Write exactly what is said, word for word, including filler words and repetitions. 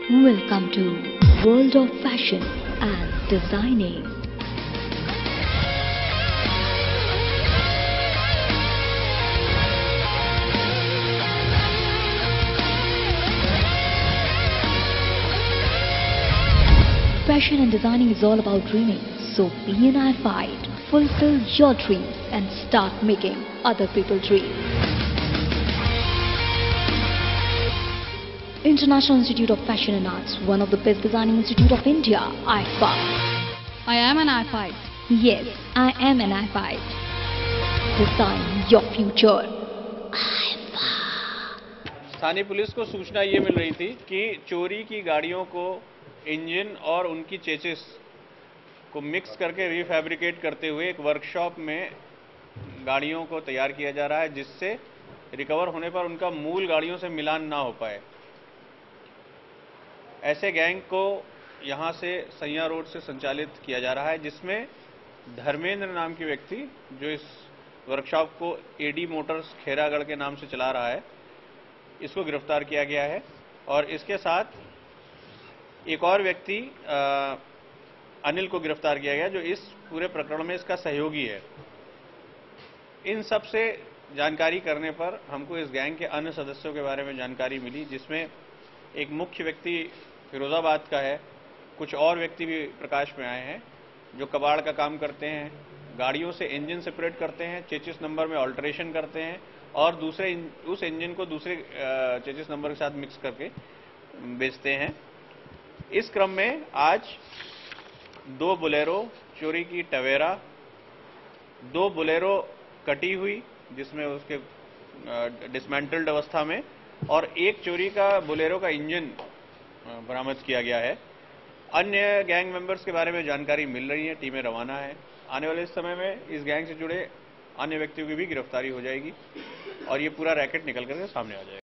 Welcome to World of Fashion and Designing. Fashion and designing is all about dreaming, so be an I fight, fulfill your dreams and start making other people dream. International Institute of Fashion and Arts, one of the best designing institute of India, I F A. I am an I fight. Yes, I am an I fight. Design your future. I F A. स्थानीय police को सूचना ये मिल रही थी कि चोरी की गाड़ियों को इंजन और उनकी चेसिस को मिक्स करके रीफैब्रिकेट करते हुए एक वर्कशॉप में गाड़ियों को तैयार किया जा रहा है, जिससे रिकवर होने पर उनका मूल गाड़ियों से मिलान ना हो पाए। ऐसे गैंग को यहां से सैया रोड से संचालित किया जा रहा है, जिसमें धर्मेंद्र नाम की व्यक्ति जो इस वर्कशॉप को एडी मोटर्स खेरागढ़ के नाम से चला रहा है, इसको गिरफ्तार किया गया है। और इसके साथ एक और व्यक्ति अनिल को गिरफ्तार किया गया, जो इस पूरे प्रकरण में इसका सहयोगी है। इन सब से जानकारी करने पर हमको इस गैंग के अन्य सदस्यों के बारे में जानकारी मिली, जिसमें एक मुख्य व्यक्ति फिरोजाबाद का है, कुछ और व्यक्ति भी प्रकाश में आए हैं जो कबाड़ का काम करते हैं, गाड़ियों से इंजन सेपरेट करते हैं, चेसिस नंबर में ऑल्टरेशन करते हैं और दूसरे उस इंजन को दूसरे चेसिस नंबर के साथ मिक्स करके बेचते हैं। इस क्रम में आज दो बोलेरो चोरी की टवेरा, दो बोलेरो कटी हुई जिसमें उसके डिसमेंटल्ड अवस्था में, और एक चोरी का बोलेरो का इंजन बरामद किया गया है। अन्य गैंग मेंबर्स के बारे में जानकारी मिल रही है, टीमें रवाना है। आने वाले समय में इस गैंग से जुड़े अन्य व्यक्तियों की भी गिरफ्तारी हो जाएगी और ये पूरा रैकेट निकल कर सामने आ जाएगा।